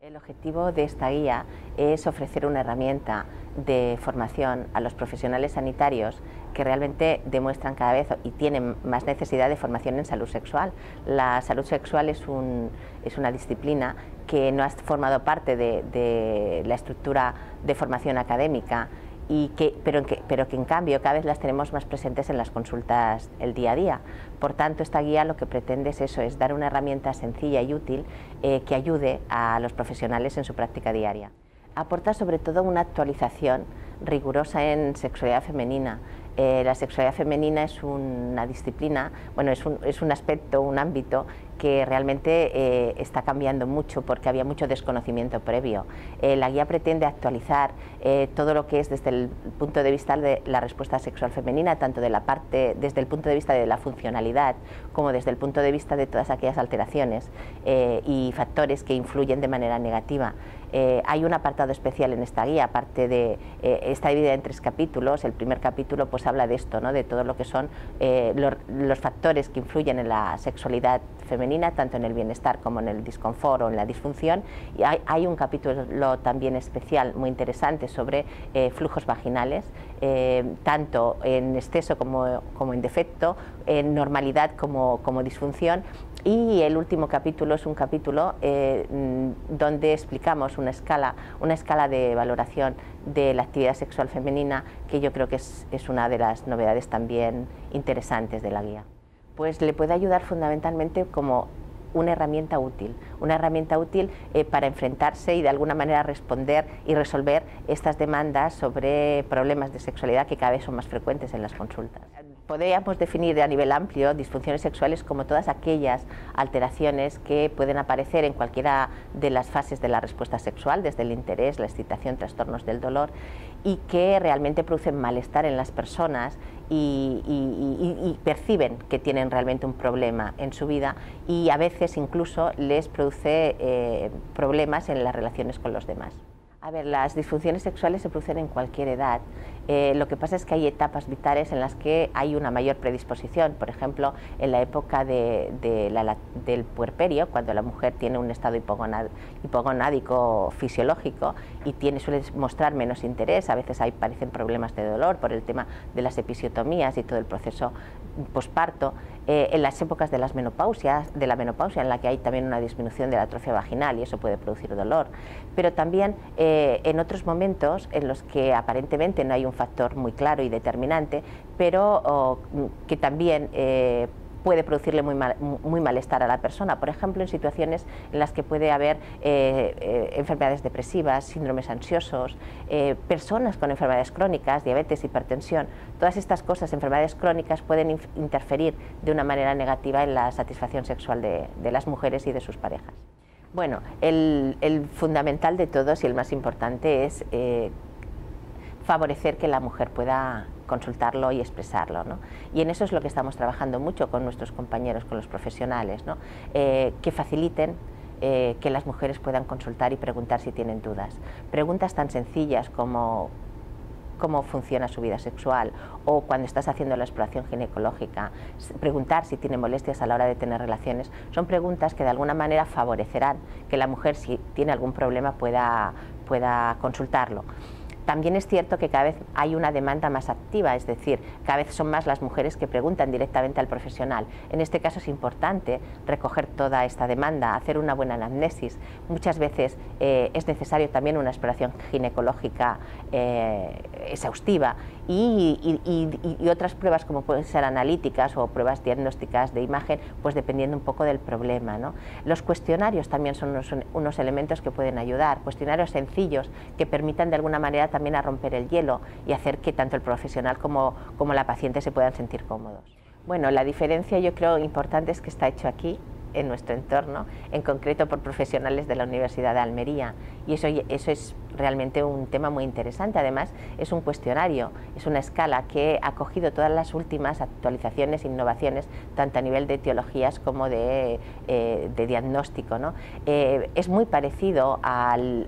El objetivo de esta guía es ofrecer una herramienta de formación a los profesionales sanitarios que realmente demuestran cada vez y tienen más necesidad de formación en salud sexual. La salud sexual es una disciplina que no ha formado parte de la estructura de formación académica, pero que en cambio cada vez las tenemos más presentes en las consultas el día a día. Por tanto, esta guía lo que pretende es eso, es dar una herramienta sencilla y útil que ayude a los profesionales en su práctica diaria. Aporta sobre todo una actualización rigurosa en sexualidad femenina. La sexualidad femenina es una disciplina, bueno, es un aspecto, un ámbito que realmente está cambiando mucho porque había mucho desconocimiento previo. La guía pretende actualizar todo lo que es desde el punto de vista de la respuesta sexual femenina, tanto desde el punto de vista de la funcionalidad como desde el punto de vista de todas aquellas alteraciones y factores que influyen de manera negativa. Hay un apartado especial en esta guía, aparte de está dividida en 3 capítulos. El primer capítulo pues habla de esto, ¿no? De todo lo que son los factores que influyen en la sexualidad femenina, tanto en el bienestar como en el disconfort o en la disfunción, y hay un capítulo también especial muy interesante sobre flujos vaginales, tanto en exceso como en defecto, en normalidad como disfunción. Y el último capítulo es un capítulo donde explicamos una escala de valoración de la actividad sexual femenina, que yo creo que es una de las novedades también interesantes de la guía. Pues le puede ayudar fundamentalmente como una herramienta útil para enfrentarse y de alguna manera responder y resolver estas demandas sobre problemas de sexualidad que cada vez son más frecuentes en las consultas. Podríamos definir a nivel amplio disfunciones sexuales como todas aquellas alteraciones que pueden aparecer en cualquiera de las fases de la respuesta sexual, desde el interés, la excitación, trastornos del dolor, y que realmente producen malestar en las personas y perciben que tienen realmente un problema en su vida, y a veces incluso les produce problemas en las relaciones con los demás. A ver, las disfunciones sexuales se producen en cualquier edad. Lo que pasa es que hay etapas vitales en las que hay una mayor predisposición. Por ejemplo, en la época del puerperio, cuando la mujer tiene un estado hipogonádico fisiológico y suele mostrar menos interés, a veces aparecen problemas de dolor por el tema de las episiotomías y todo el proceso posparto. En las épocas de la menopausia, en la que hay también una disminución de la atrofia vaginal, y eso puede producir dolor. Pero también en otros momentos en los que aparentemente no hay un factor muy claro y determinante, pero que también puede producirle muy malestar a la persona. Por ejemplo, en situaciones en las que puede haber enfermedades depresivas, síndromes ansiosos, personas con enfermedades crónicas, diabetes, hipertensión. Todas estas cosas, enfermedades crónicas, pueden interferir de una manera negativa en la satisfacción sexual de las mujeres y de sus parejas. Bueno, el fundamental de todos y el más importante es favorecer que la mujer pueda consultarlo y expresarlo, ¿no? Y en eso es lo que estamos trabajando mucho con nuestros compañeros, con los profesionales, ¿no? Que faciliten que las mujeres puedan consultar y preguntar si tienen dudas. Preguntas tan sencillas como cómo funciona su vida sexual, o cuando estás haciendo la exploración ginecológica, preguntar si tiene molestias a la hora de tener relaciones. Son preguntas que de alguna manera favorecerán que la mujer, si tiene algún problema, pueda consultarlo. También es cierto que cada vez hay una demanda más activa, es decir, cada vez son más las mujeres que preguntan directamente al profesional. En este caso es importante recoger toda esta demanda, hacer una buena anamnesis. Muchas veces es necesario también una exploración ginecológica exhaustiva y otras pruebas, como pueden ser analíticas o pruebas diagnósticas de imagen, pues dependiendo un poco del problema, ¿no? Los cuestionarios también son unos elementos que pueden ayudar, cuestionarios sencillos que permitan de alguna manera también a romper el hielo y hacer que tanto el profesional como la paciente se puedan sentir cómodos. Bueno, la diferencia yo creo importante es que está hecho aquí, en nuestro entorno, en concreto por profesionales de la Universidad de Almería, y eso es realmente un tema muy interesante. Además, es un cuestionario, es una escala que ha cogido todas las últimas actualizaciones e innovaciones, tanto a nivel de etiologías como de diagnóstico, ¿no? Es muy parecido al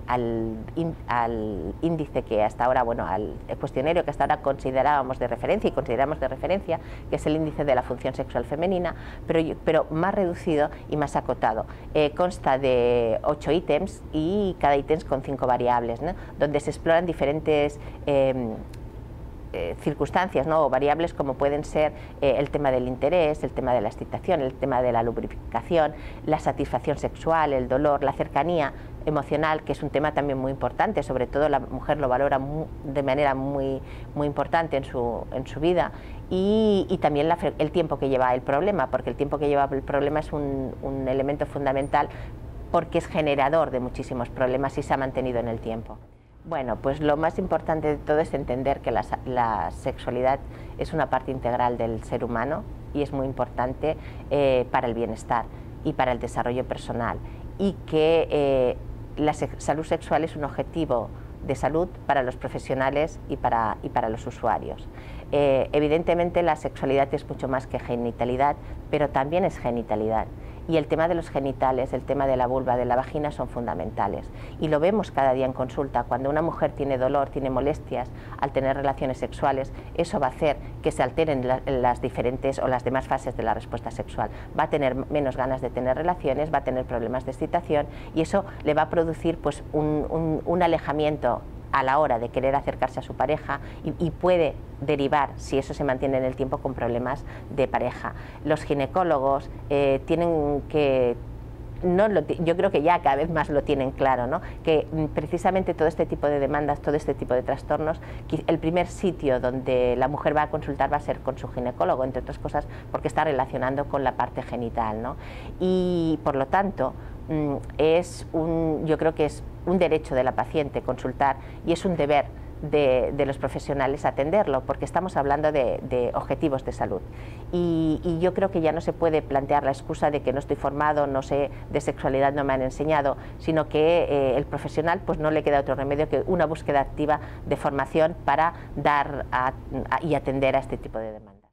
índice que hasta ahora, bueno, al cuestionario que hasta ahora considerábamos de referencia y consideramos de referencia, que es el índice de la función sexual femenina, pero más reducido y más acotado. Consta de 8 ítems y cada ítem con 5 variables, ¿no?, donde se exploran diferentes circunstancias, ¿no?, o variables, como pueden ser el tema del interés, el tema de la excitación, el tema de la lubricación, la satisfacción sexual, el dolor, la cercanía emocional, que es un tema también muy importante, sobre todo la mujer lo valora de manera muy importante en su vida, y también el tiempo que lleva el problema, porque el tiempo que lleva el problema es un elemento fundamental, porque es generador de muchísimos problemas y se ha mantenido en el tiempo. Bueno, pues lo más importante de todo es entender que la sexualidad es una parte integral del ser humano y es muy importante para el bienestar y para el desarrollo personal, y que la salud sexual es un objetivo de salud para los profesionales y para los usuarios. Evidentemente la sexualidad es mucho más que genitalidad, pero también es genitalidad. Y el tema de los genitales, el tema de la vulva, de la vagina, son fundamentales. Y lo vemos cada día en consulta. Cuando una mujer tiene dolor, tiene molestias al tener relaciones sexuales, eso va a hacer que se alteren las diferentes o las demás fases de la respuesta sexual. Va a tener menos ganas de tener relaciones, va a tener problemas de excitación, y eso le va a producir pues un alejamiento a la hora de querer acercarse a su pareja, y puede derivar, si eso se mantiene en el tiempo, con problemas de pareja. Los ginecólogos tienen que, yo creo que ya cada vez más lo tienen claro, ¿no?, que precisamente todo este tipo de demandas, todo este tipo de trastornos, el primer sitio donde la mujer va a consultar va a ser con su ginecólogo, entre otras cosas porque está relacionando con la parte genital, ¿no? Y por lo tanto yo creo que es un derecho de la paciente consultar, y es un deber de los profesionales atenderlo, porque estamos hablando de objetivos de salud, y yo creo que ya no se puede plantear la excusa de que no estoy formado, no sé de sexualidad, no me han enseñado, sino que el profesional pues no le queda otro remedio que una búsqueda activa de formación para dar y atender a este tipo de demandas.